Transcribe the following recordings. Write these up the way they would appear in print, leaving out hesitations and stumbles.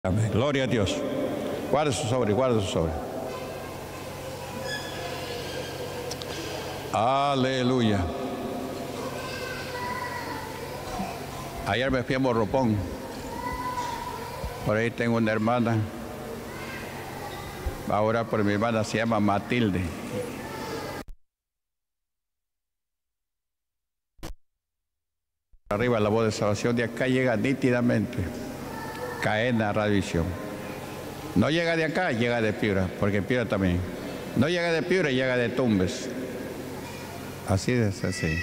Amén. Gloria a Dios. Guarde su sobre, guarde su sobre. Aleluya. Ayer me fui a Morropón. Por ahí tengo una hermana. Va a orar por mi hermana, se llama Matilde. Arriba la voz de salvación de acá llega nítidamente. Cadena Radiovisión. No llega de acá, llega de Piura, porque Piura también. No llega de Piura, llega de Tumbes. Así es, así.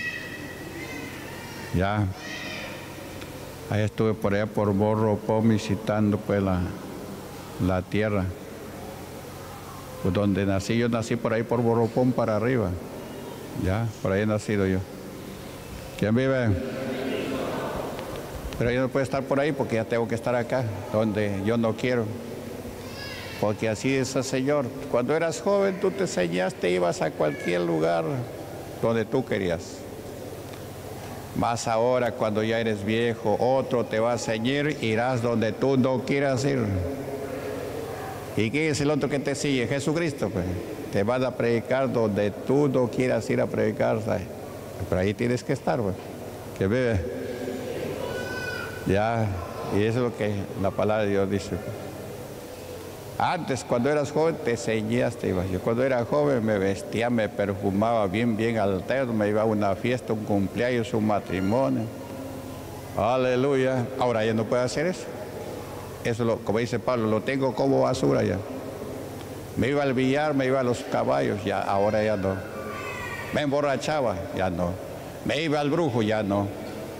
Ya. Ahí estuve por allá por Morropón visitando pues la tierra. Pues donde nací, yo nací por ahí por Morropón para arriba. Ya, por ahí he nacido yo. ¿Quién vive? Pero yo no puedo estar por ahí porque ya tengo que estar acá, donde yo no quiero. Porque así es el Señor. Cuando eras joven tú te enseñaste, ibas a cualquier lugar donde tú querías. Más ahora cuando ya eres viejo, otro te va a enseñar, irás donde tú no quieras ir. ¿Y quién es el otro que te sigue? Jesucristo, pues. Te van a predicar donde tú no quieras ir a predicar, ¿sabes? Pero ahí tienes que estar, pues. Que vive. Ya, y eso es lo que la palabra de Dios dice. Antes, cuando eras joven, te ceñías, ibas. Yo cuando era joven me vestía, me perfumaba bien alterno, me iba a una fiesta, un cumpleaños, un matrimonio. Aleluya. Ahora ya no puedo hacer eso. Eso, como dice Pablo, lo tengo como basura ya. Me iba al billar, me iba a los caballos, ya, ahora ya no. Me emborrachaba, ya no. Me iba al brujo, ya no.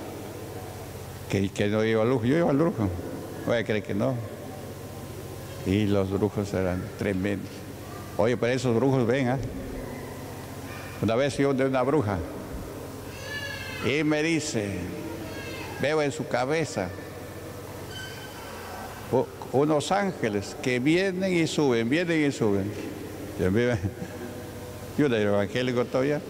Que no iba al brujo, yo iba al brujo. Voy a creer que no. Y los brujos eran tremendos. Oye, pero esos brujos ven, ¿eh? Una vez yo de una bruja y me dice, veo en su cabeza unos ángeles que vienen y suben, vienen y suben. Yo era evangélico todavía.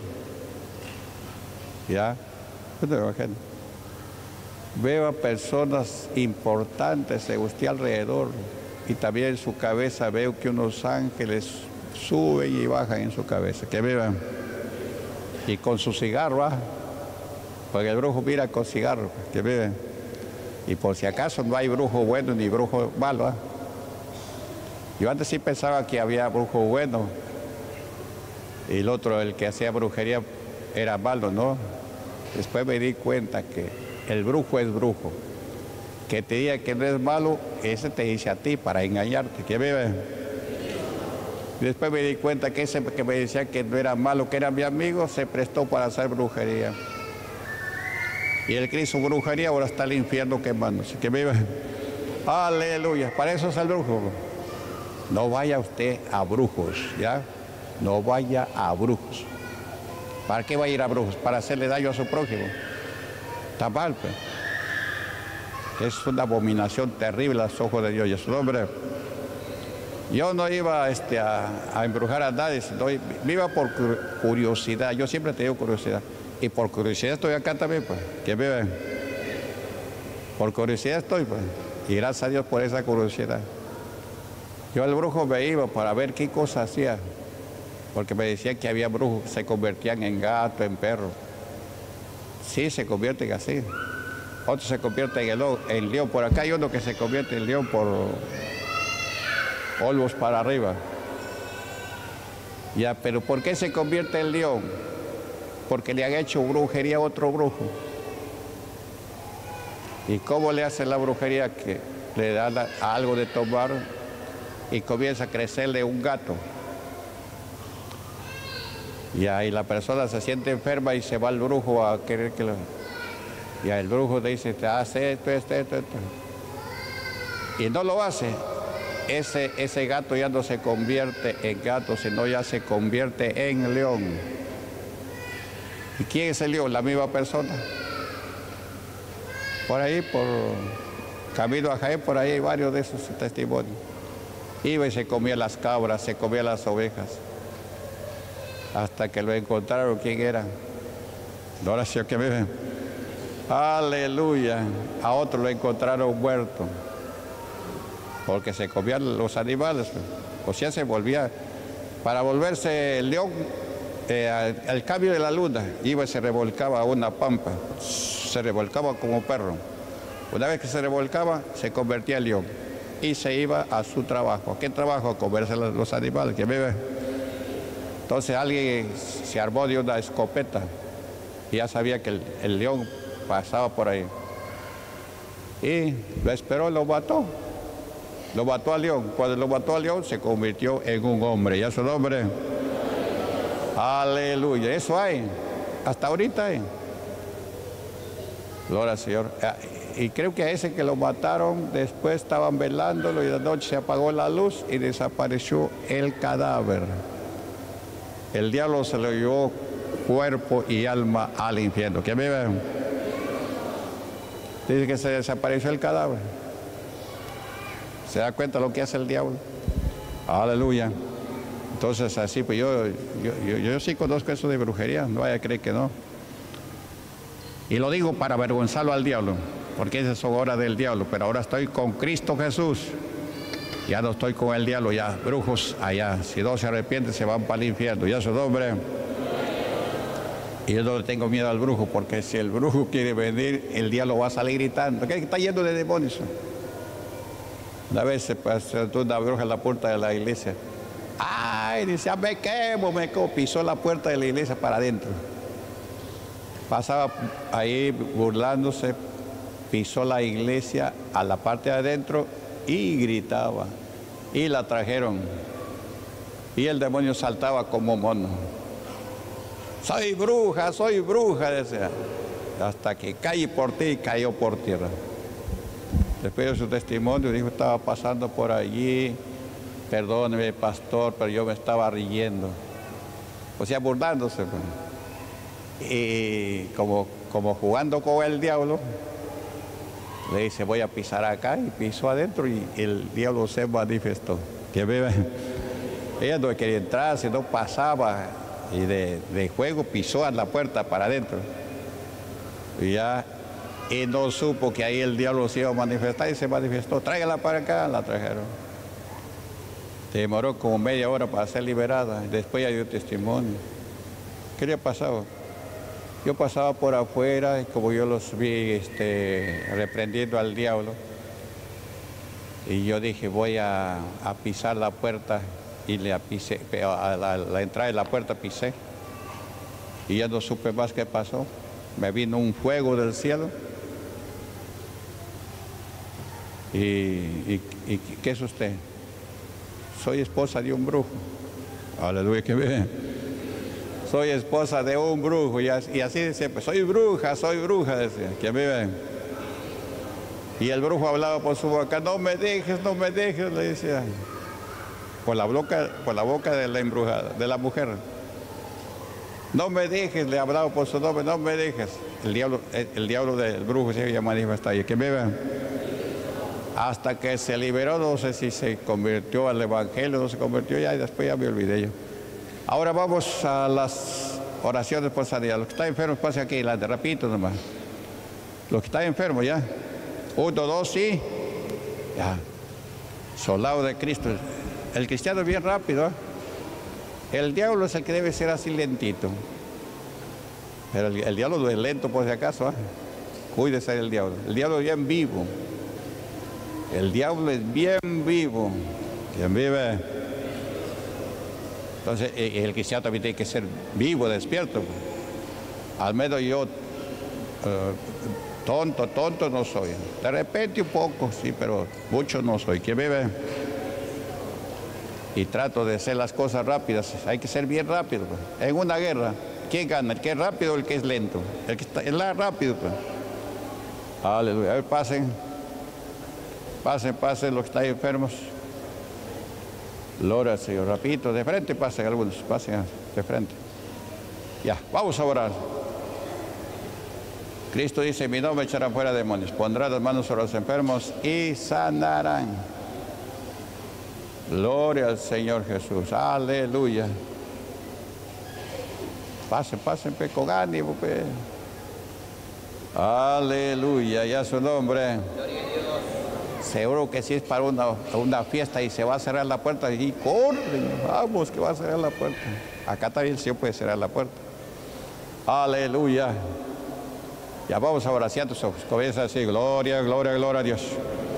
Ya, yo era evangélico. Veo a personas importantes de usted alrededor y también en su cabeza veo que unos ángeles suben y bajan en su cabeza, que vivan. Y con su cigarro, porque el brujo mira con cigarro, que viven. Y por si acaso no hay brujo bueno ni brujo malo. Yo antes sí pensaba que había brujo bueno y el otro, el que hacía brujería, era malo, ¿no? Después me di cuenta que el brujo es brujo. Que te diga que no es malo, ese te dice a ti para engañarte. ¿Quién vive? Y después me di cuenta que ese que me decía que no era malo, que era mi amigo, se prestó para hacer brujería. Y el que hizo brujería ahora está el infierno quemándose. ¿Quién vive? Aleluya. Para eso es el brujo. No vaya usted a brujos, ¿ya? No vaya a brujos. ¿Para qué va a ir a brujos? Para hacerle daño a su prójimo. Está mal, pues. Es una abominación terrible a los ojos de Dios y a su nombre. Yo no iba a embrujar a nadie, sino me iba por curiosidad. Yo siempre he tenido curiosidad. Y por curiosidad estoy acá también, pues. ¿Quién vive? Por curiosidad estoy, pues. Y gracias a Dios por esa curiosidad. Yo al brujo me iba para ver qué cosa hacía. Porque me decían que había brujos que se convertían en gato, en perro. Sí, se convierten así. Otros se convierten en león. Por acá hay uno que se convierte en león por polvos para arriba. Ya, pero ¿por qué se convierte en león? Porque le han hecho brujería a otro brujo. ¿Y cómo le hace la brujería? Que le da algo de tomar y comienza a crecerle un gato. Y ahí la persona se siente enferma y se va al brujo a querer que lo... Y el brujo le dice, te hace esto. Y no lo hace. Ese gato ya no se convierte en gato, sino ya se convierte en león. ¿Y quién es el león? La misma persona. Por ahí, por camino a Jaén, por ahí hay varios de esos testimonios. Iba y se comía las cabras, se comía las ovejas. Hasta que lo encontraron, ¿quién era? No era que vive. Aleluya. A otro lo encontraron muerto. porque se comían los animales. O sea, se volvía, para volverse el león, al cambio de la luna, iba y se revolcaba a una pampa, se revolcaba como perro. Una vez que se revolcaba, se convertía en león y se iba a su trabajo. ¿Qué trabajo? A comerse los animales que vive. Entonces alguien se armó de una escopeta y ya sabía que el león pasaba por ahí. Y lo esperó, lo mató. Lo mató al león. Cuando lo mató al león, se convirtió en un hombre. ¿Ya su nombre? Aleluya. Eso hay. Hasta ahorita hay. Gloria al Señor. Y creo que a ese que lo mataron, después estaban velándolo y de noche se apagó la luz y desapareció el cadáver. El diablo se lo llevó cuerpo y alma al infierno. ¿Quién vive? Dice que se desapareció el cadáver. ¿Se da cuenta lo que hace el diablo? Aleluya. Entonces así, pues yo sí conozco eso de brujería, no vaya a creer que no. Y lo digo para avergonzarlo al diablo, porque esas son horas del diablo, pero ahora estoy con Cristo Jesús. Ya no estoy con el diablo, ya brujos allá. Si no se arrepienten, se van para el infierno. Ya su nombre. Y yo no le tengo miedo al brujo, porque si el brujo quiere venir, el diablo va a salir gritando. ¿Qué está lleno de demonios? Una vez se pasó una bruja en la puerta de la iglesia. ¡Ay! Dice, me quemo, pisó la puerta de la iglesia para adentro. Pasaba ahí burlándose, pisó la iglesia a la parte de adentro y gritaba. Y la trajeron. Y el demonio saltaba como mono. Soy bruja, decía. Hasta que caí por ti y cayó por tierra. Después de su testimonio, dijo, estaba pasando por allí, perdóneme, pastor, pero yo me estaba riendo. O sea, burlándose. Y como jugando con el diablo, le dice, voy a pisar acá, y pisó adentro y el diablo se manifestó. Que vive. Ella no quería entrar, si no pasaba, y de juego pisó a la puerta para adentro. Y no supo que ahí el diablo se iba a manifestar y se manifestó. Tráigala para acá, la trajeron. Demoró como media hora para ser liberada. Después ya dio testimonio. ¿Qué le ha pasado? Yo pasaba por afuera y como yo los vi reprendiendo al diablo, y yo dije, voy a pisar la puerta, y le pisé, a la entrada de la puerta pisé. Y ya no supe más qué pasó. Me vino un fuego del cielo. ¿Y qué es usted? Soy esposa de un brujo. Aleluya, que ve. Soy esposa de un brujo. Y así decía, pues, soy bruja, decía. Que vive. Y el brujo hablaba por su boca, no me dejes, le decía. Por la boca de la embrujada, de la mujer. No me dejes, le hablaba por su nombre, no me dejes. El diablo del brujo se había manifestado. ¿Y que vive? Hasta que se liberó, no sé si se convirtió al evangelio, no se convirtió ya, y después ya me olvidé yo. Ahora vamos a las oraciones por sanidad. Los que están enfermos, pase aquí, las de rapidito nomás. Los que están enfermos ya. 1, 2, sí. Ya. Soldado de Cristo. El cristiano es bien rápido, ¿eh? El diablo es el que debe ser así lentito. Pero el diablo no es lento por si acaso, ¿eh? Cuídese del diablo. El diablo es bien vivo. El diablo es bien vivo. ¿Quién vive? Entonces, el cristiano también tiene que ser vivo, despierto. Al menos yo, tonto no soy. De repente un poco, sí, pero mucho no soy. ¿Quién vive? Y trato de hacer las cosas rápidas. Hay que ser bien rápido. En una guerra, ¿quién gana? ¿El que es rápido o el que es lento? El que está rápido. Aleluya. A ver, pasen los que están enfermos. Gloria al Señor. Rapidito, de frente pasen algunos. Pasen de frente. Ya, vamos a orar. Cristo dice, en mi nombre echarán fuera demonios. Pondrán las manos sobre los enfermos y sanarán. Gloria al Señor Jesús. Aleluya. Pasen con ánimo. Aleluya. Y a su nombre. Seguro que si es para una fiesta y se va a cerrar la puerta, y corren, vamos que va a cerrar la puerta. Acá también el Señor puede cerrar la puerta. Aleluya. Ya vamos a orar, tus ojos. Comienza así, gloria, gloria, gloria a Dios.